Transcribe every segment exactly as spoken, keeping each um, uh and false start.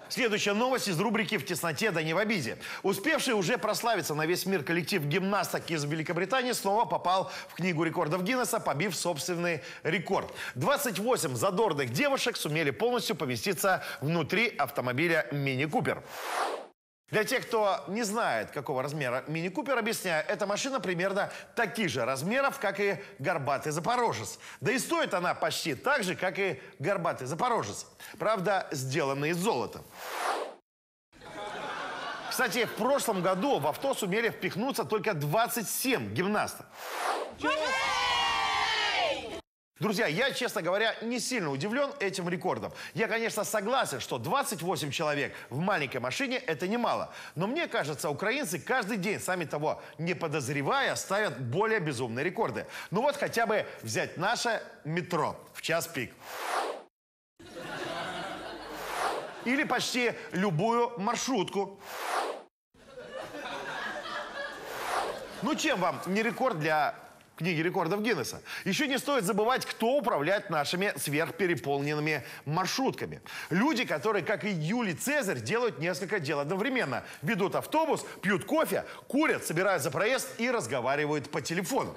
Следующая новость из рубрики «В тесноте да не в обиде». Успевший уже прославиться на весь мир коллектив гимнасток из Великобритании снова попал в книгу рекордов Гиннесса, побив собственный рекорд. двадцать восемь задорных девушек сумели полностью поместиться внутри автомобиля «Мини Купер». Для тех, кто не знает, какого размера Мини Купер, объясняю, эта машина примерно таких же размеров, как и горбатый Запорожец. Да и стоит она почти так же, как и горбатый Запорожец. Правда, сделанный из золота. Кстати, в прошлом году в авто сумели впихнуться только двадцать семь гимнасток. Друзья, я, честно говоря, не сильно удивлен этим рекордом. Я, конечно, согласен, что двадцать восемь человек в маленькой машине – это немало. Но мне кажется, украинцы каждый день, сами того не подозревая, ставят более безумные рекорды. Ну вот хотя бы взять наше метро в час пик. Или почти любую маршрутку. Ну чем вам не рекорд для книги рекордов Гиннесса? Еще не стоит забывать, кто управляет нашими сверхпереполненными маршрутками. Люди, которые, как и Юлий Цезарь, делают несколько дел одновременно. Ведут автобус, пьют кофе, курят, собирают за проезд и разговаривают по телефону.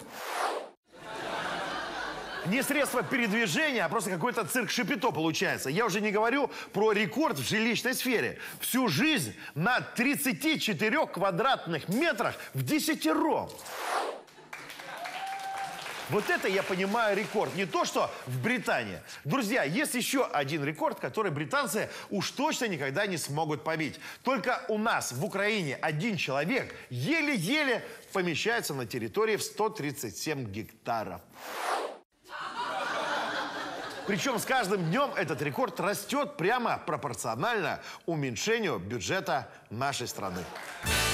Не средство передвижения, а просто какой-то цирк Шапито получается. Я уже не говорю про рекорд в жилищной сфере. Всю жизнь на тридцати четырёх квадратных метрах в десятером. Вот это, я понимаю, рекорд. Не то, что в Британии. Друзья, есть еще один рекорд, который британцы уж точно никогда не смогут побить. Только у нас в Украине один человек еле-еле помещается на территории в сто тридцать семь гектаров. Причем с каждым днем этот рекорд растет прямо пропорционально уменьшению бюджета нашей страны.